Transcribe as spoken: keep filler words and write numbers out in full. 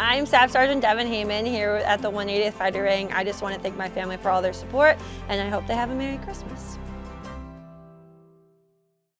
I'm Staff Sergeant Devyn Hamen here at the one eightieth Fighter Wing. I just want to thank my family for all their support, and I hope they have a Merry Christmas.